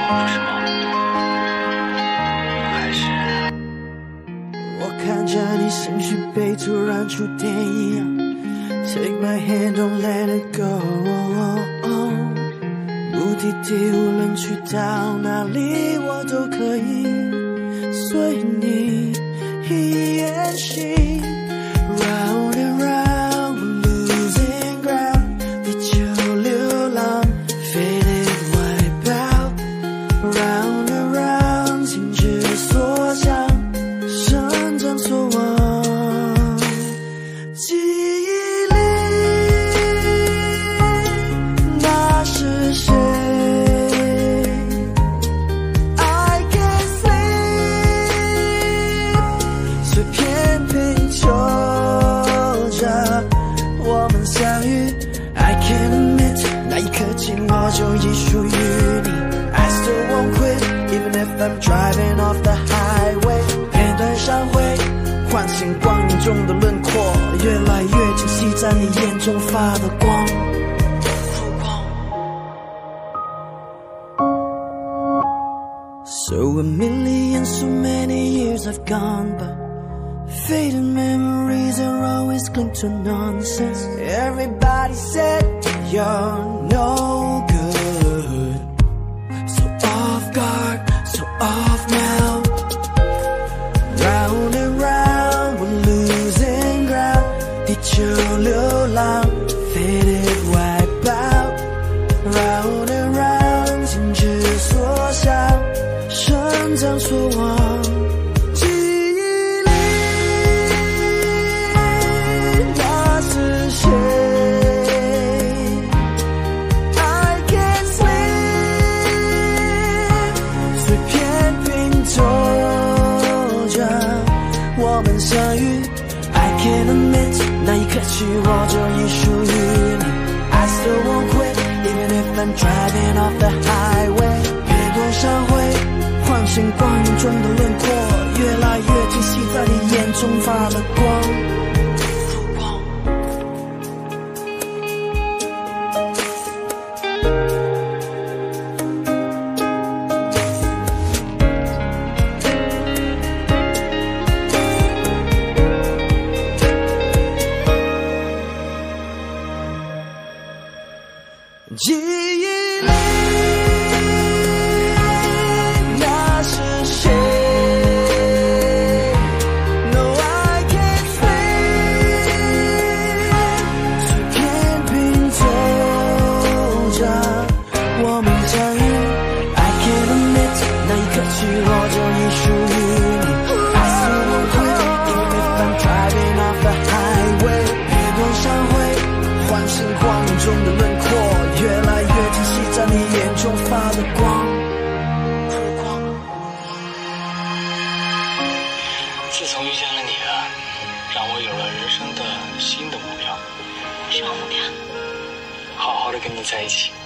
不是吗？还是我看着你心绪被突然触电一样 Take my hand, don't let it go 目的地无论去到哪里我都可以随你一言行 Round and round, we're losing ground 地球流浪 Faded wipe out Round and round, 心之所向生长所望记忆里那是谁 I can't sleep 随便拼凑着我们相遇 I can't admit 那一刻起我就已属于你 I still won't quit Even if I'm driving off the highway 片段闪回唤醒光影中的轮廓越来越清晰在你眼中发的光 So a million, so many years have gone by Faded memories are always cling to nonsense Everybody said you're no good So off guard, so off now Round and round, we're losing ground 地球流浪 Faded wipe out Round and round, 心之所向生长所望记忆里那是谁 I can't sleep 随便拼凑着我们相遇 I can't admit 那一刻起我就已属于你 I still won't quit Even if I'm driving off the highway 片段闪回唤醒光影中的轮廓越来越清晰在你眼中发了光记忆里那是谁 No I can't sleep 随便拼凑着我们相遇 I can't admit 那一刻起我就已属于你 I still won't quit Even if I'm driving off the highway 片段闪回唤醒光影中的轮廓越来越清晰在你眼中发的光自从遇见了你啊，让我有了人生的新的目标。 什么目标？ 好好的跟你在一起。